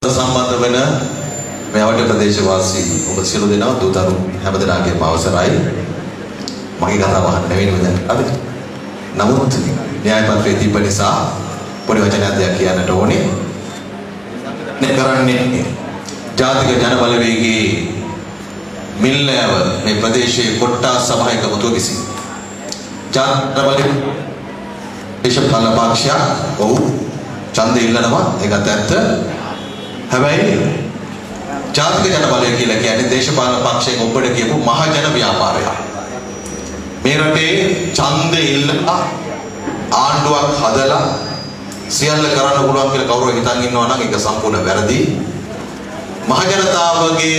සම්බන්ධ වෙන මේ අවඩ ප්‍රදේශවාසී ඔබ සියලු දෙනා දූතරු හැමදෙනාගේම අවසරයි. මගේ කතාව අහන්න නෙවෙයි නේද? අද නමුත් න්‍යාය පත්‍රයේ තිබ්බ නිසා පොඩි වචනයක් දෙයක් කියන්නට ඕනේ. මේ කරන්නේ ජාතික ජනබලවේගයේ මිල්ලෑව මේ ප්‍රදේශයේ කොට්ටා සභායක මුතුව විසින් ජනබලවේග දේශපාලන පක්ෂයක් ඔව් ඡන්දය ඉල්ලනවා ඒකත් ඇත්ත. හැබැයි ජාතික ජනබලය කියලා කියන්නේ දේශපාලන පක්ෂයෙන් ඔබට කියපු මහජන ව්‍යාපාරයක්. මේ රටේ ඡන්දය ඉල්ලලා ආණ්ඩුවක් හදලා සියල්ල කරන්න පුළුවන් කියලා කවුරු හිතන් ඉන්නවා නම් ඒක සම්පූර්ණ වැරදි. මහජනතාවගේ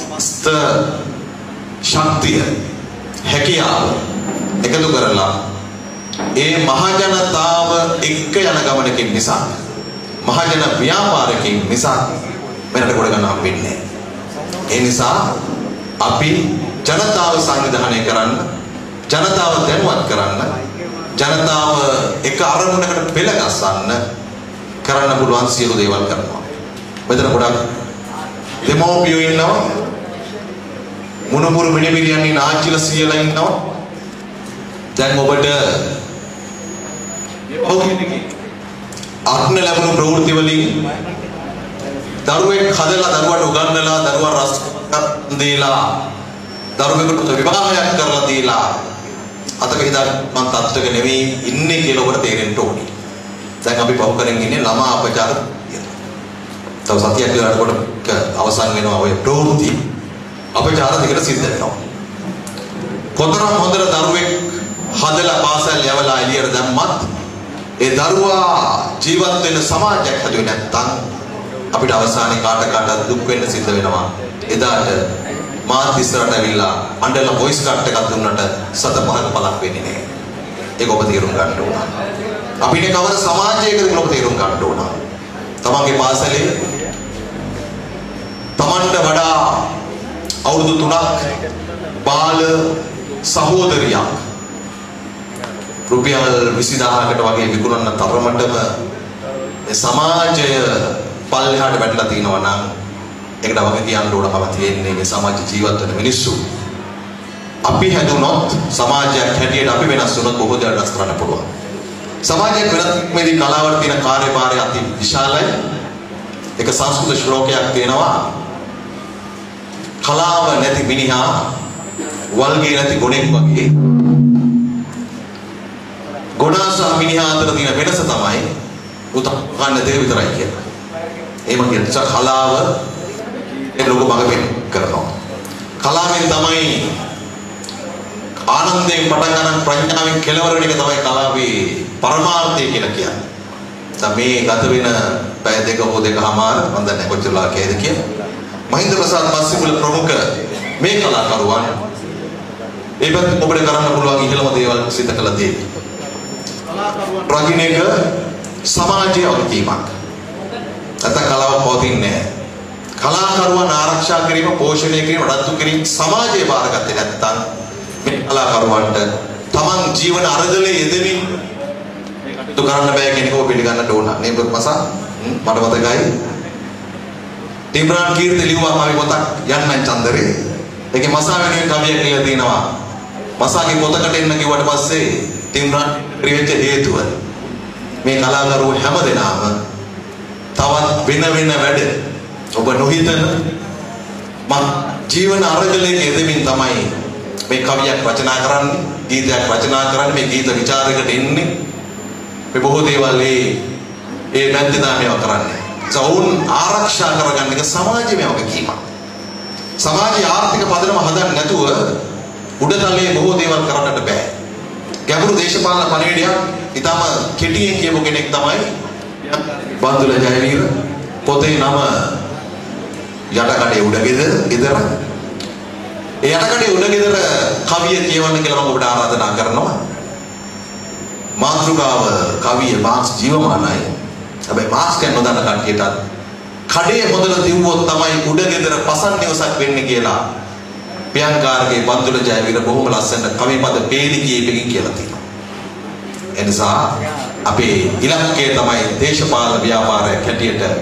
ශක්තිය හැකියාව එකතු කරලා ඒ මහජනතාව එක්ක යන ගමනකින් නිසා මහජන ව්‍යාපාරකින් නිසා මෙරට කොට ගන්න හම්බෙන්නේ. ඒ නිසා අපි ජනතාව සංවිධානය කරන්න, ජනතාව දැනුවත් කරන්න, ජනතාව එක අරමුණකට පෙළගස්සන්න කරන්න පුළුවන් සියලු දේවල් කරනවා. මෙතන ගොඩක් දෙමෝපියෝ ඉන්නවා, මුණුමුරු මිනිබිරියන් ඉන්න ආච්චිලා සීයලා ඉන්නවා. දැන් ඔබට අත්න ලැබුණු ප්‍රවෘත්ති වලින් දරුවෙක් හදලා දරුවට උගන්වලා දරුවා රස දීලා දරුවෙකුට විවාහයක් කරලා දීලා අතක හිතා මං තත්ත්වක නෙවෙයි ඉන්නේ කියලා ඔබට තේරෙන්න ඕනේ. දැන් අපි පහු කරගෙන ඉන්නේ ළමා අපචාර කියලා. තව සතියක් විතරකට අවසන් වෙනවා ඔය ප්‍රවෘත්ති. අපචාර දෙකට සිද්ධ වෙනවා. කොතරම් හොඳට දරුවෙක් හදලා පාසල් යවලා එළියට දැම්මත් ඒ දරුවා ජීවත් වෙන සමාජයක් හදුවේ නැත්නම් අපිට අවසානයේ කාට දුක් වෙන්න සිද්ධ වෙනවා. එදාට මාත් ඉස්සරහට ඇවිල්ලා අඬලා වොයිස් කට් එකක් දුන්නට සත පහක පළක් වෙන්නේ නැහැ. ඒක ඔබ තේරුම් ගන්න ඕන. අපි ඉන්නේ කවර සමාජයකද ඔබ තේරුම් ගන්න ඕන. තමන්ගේ පාසලේ තමන්ට වඩා අවුරුදු 3ක් බාල සහෝදරියක් රුපියල් 20000කට වගේ විකුණන තරමටම මේ සමාජය පල්ලෙහාට වැටලා තිනවා නම් ඒකට වගේ කියන්න ඕනකම තියෙන්නේ මේ සමාජ ජීවත් වෙන මිනිස්සු. අපි හැදුනොත් සමාජයක් හැටියට අපි වෙනස් වුණොත් බොහෝ දේ වෙනස් කරන්න පුළුවන්. සමාජයේ වෙනස්මේදී කලාවට තියෙන කාර්යභාරය අති විශාලයි. ඒක සංස්කෘත ශ්ලෝකයක් තියෙනවා. කලාව නැති මිනිහා වල්ගේ නැති ගොනෙක් වගේ. ගොනා සහ මිනිහා අතර තියෙන වෙනස තමයි උතකන්න දේ විතරයි කියන්නේ. එහෙම කියන කලාව ඒ ලෝක මඟ කරනවා. කලාවෙන් තමයි ආනන්දයෙන් පටන් ගන්න ප්‍රඥාවෙන් කෙලවර වෙන එක තමයි කලාවේ පරමාර්ථය කියලා කියන්නේ. දැන් මේ ගත වෙන පැය දෙක හෝ දෙකමාර මම දන්නේ කොච්චරලා කේද කියලා. මහින්ද ප්‍රසාද් මස්සිපුල ප්‍රමුඛ මේ කලාකරුවන් ඒවත් ඔබට කරන්න පුළුවන් ඉහළම දේවල් සිදු කළ දේ. රකින්න එක සමාජයේ වගකීමක්. නැත්නම් කලාව පවතින්නේ නැහැ. කලාකරුවන් ආරක්ෂා කිරීම, පෝෂණය කිරීම, රද්දු කිරීම සමාජයේ බාරගත්තේ නැත්නම් මේ කලාකරුවන්ට තමන් ජීවන අරගලයේ යෙදෙමින් මේකට කරන්න බෑ කියන එක ඔබ පිළිගන්නට ඕන. නේ මසා මට මතකයි. තිම්රාන් කීර්ති ලිව්වා මාගේ පොතක් යන්නයි චන්දරේ. ඒකේ මසා වෙනුවෙන් කවියක් කියලා දිනවා. මසාගේ පොතකට එන්න කිව්වට පස්සේ තිම්රාන් ක්‍රියෙච්ච හේතුව මේ කලාකරුවෝ හැමදෙනාම තවත් වෙන වැඩ ඔබ නොහිතන ජීවන අරගලයේ යෙදෙමින් තමයි මේ කවියක් රචනා කරන්නේ, ගීතයක් රචනා කරන්නේ, මේ ගීත විචාරයකට එන්නේ. මේ බොහෝ දේවල් ඒ මැද්දේ මේවා කරන්නේ. සවුන් ආරක්ෂා කරගන්න එක සමාජයේ වගකීමක්. සමාජයේ ආර්ථික පදනම හදන්න නැතුව උඩතලයේ බොහෝ දේවල් කරන්නට බෑ. ගැඹුරු දේශපාලන පණිවිඩයක් ඊටම කෙටියෙන් කියපු කෙනෙක් තමයි බන්දුල ජයවීර. පොතේ නම යටකඩේ උඩගෙදර. ඒ යටකඩේ උඩගෙදර කවිය කියවන්න කියලා මම ඔබට ආරාධනා කරනවා. මාතෘකාව කවිය මාක්ස් ජීවමානයි. හැබැයි මාක්ස් කියන නොදන්න කට්ටියටත් කඩේ හොදලා දිව්වොත් තමයි උඩගෙදර පසන් නිවසක් වෙන්නේ කියලා ප්‍රියංකාරගේ බන්දුල ජයවීර බොහොම ලස්සන කවි පද පේලි කීපකින් කියලා තියෙනවා. එනිසා අපේ ඉලක්කය තමයි දේශපාලන ව්‍යාපාරයක් හැටියට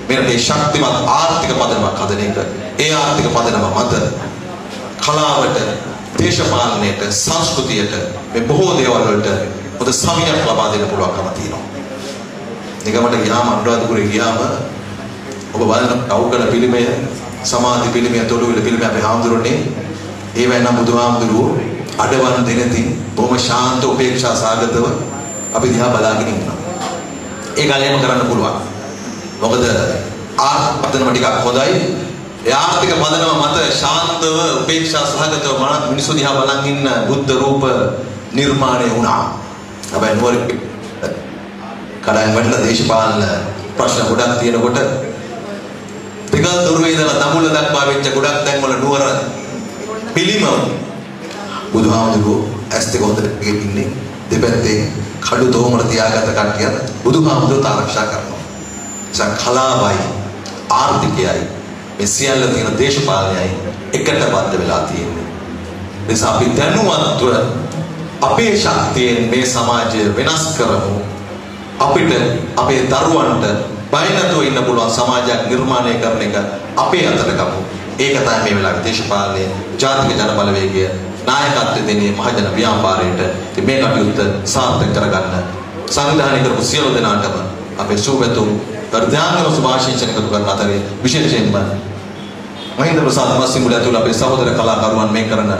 මේ රටේ ශක්තිමත් ආර්ථික පදනමක් හදන එක. ඒ ආර්ථික පදනම මත කලාවට, දේශපාලනයට, සංස්කෘතියට මේ බොහෝ දේවල් වලට පොද සමියක් ලබා දෙන්න පුළුවන්කම තියෙනවා. නිගමට ගියාම අනුරාධපුරේ ගියාම ඔබ බලන කවුකල පිළිමය, සමාධි පිළිමය, තොළුවිල පිළිමය අපේ හාමුදුරනේ ඒවැ නම් බුදුහාමුදුරුවෝ අඩවන් දෙනදී බොහොම ශාන්ත උපේක්ෂා සාගතව අපි දිහා බලාගෙන ඉන්නවා. ඒ ගලේම කරන්න පුළුවන්. මොකද ආර්ථික පදනම ටිකක් හොඳයි. ඒ ආර්ථික පදනම මත ශාන්තව උපේක්ෂා සහගතව මිනිස්සු දිහා බලන් ඉන්න බුද්ධ රූප නිර්මාණය වුණා. හැබැයි නුවර කඩයන් වල දේශපාලන ප්‍රශ්න ගොඩක් තියෙනකොට පිටල් දුර්වේ ඉඳලා දඹුල්ල දක්වා වෙච්ච ගොඩක් තැන්වල නුවර පිළිම බුදුහාමුදුරුවෝ ඇස් දෙක හොඳට පිටින්නේ දෙපැත්තේ කඩු දෝමර තියාගත්ත කට්ටිය බුදුහාමුදුරුවෝ ආරක්ෂා කරනවා. ඒ කලාවයි ආර්ථිකයයි මේ සියල්ල තියෙන දේශපාලනයයි එකට බද්ධ වෙලා තියෙන්නේ. නිසා අපි දැනුවත්ව අපේ ශක්තියෙන් මේ සමාජය වෙනස් කරමු. අපිට අපේ දරුවන්ට බය නැතුව ඉන්න පුළුවන් සමාජයක් නිර්මාණය කරන එක අපේ අතට ගමු. ඒක තමයි මේ වෙලාවේ දේශපාලනයේ ජාතික ජන බලවේගය නායකත්වය දෙන්නේ මහජන ව්‍යාපාරයට. ඉතින් මේ කටයුත්ත සාර්ථක කරගන්න සංවිධානය කරපු සියලු දෙනාටම අපේ සුවතුම් වර්ධාංගම සුභාශිංසන එකතු කරන අතරේ විශේෂයෙන්ම මහින්ද ප්‍රසාද් මස්සිමුල ඇතුළු අපේ සහෝදර කලාකරුවන් මේ කරන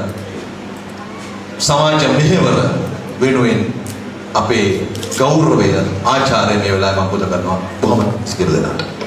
සමාජ මෙහෙවර වෙනුවෙන් අපේ ගෞරවය ආචාර්ය මේ වෙලාවේ මම පුද කරනවා බොහොම ස්ථිර දෙනාට.